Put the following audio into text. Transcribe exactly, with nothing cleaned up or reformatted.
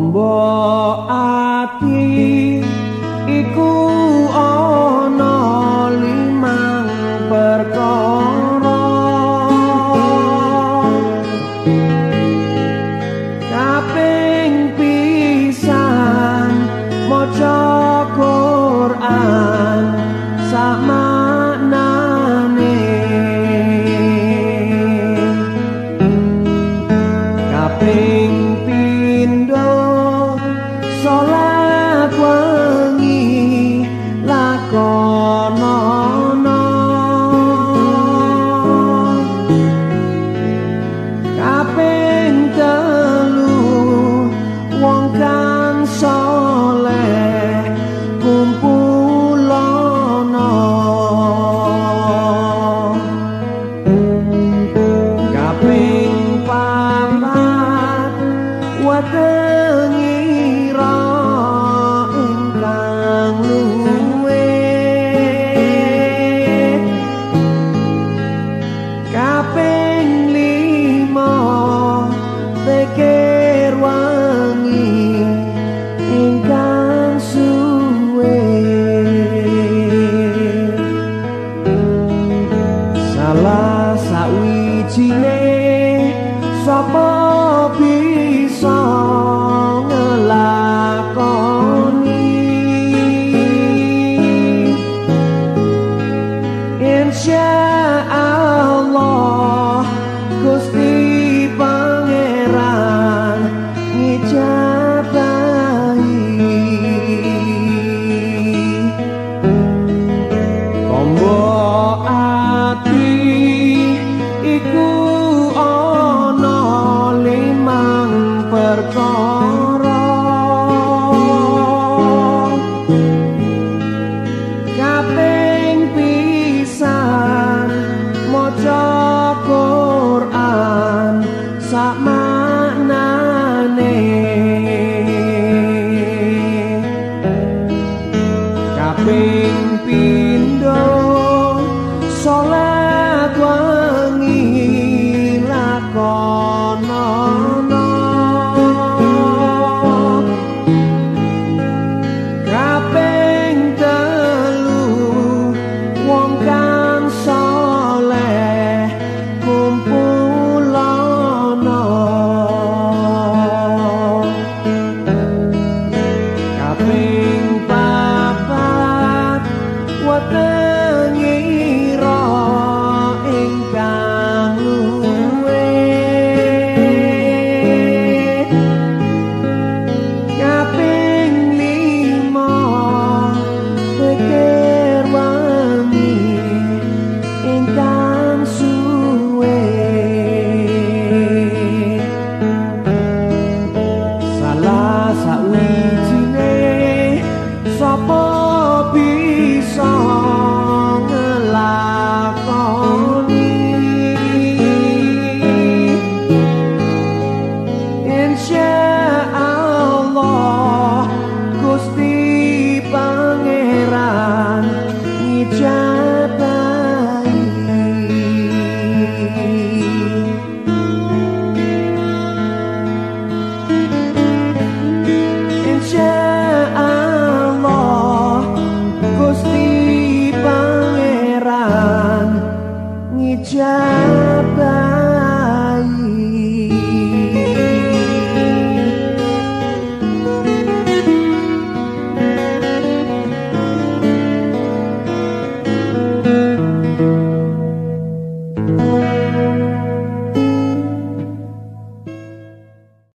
Amba ati iku ana limang perkara kaping pisan maca Quran samaknane kaping pindho salat wengi lakonono kaping telu wong kang saleh kumpulono kaping papat watengira ingkang luwe kaping lima pikir wangi ingkang suwe salah sawijine sapa bisa ngelakoni insyaallah Gusti Pangeran ngijabahi Amba ati iku ana limang perkara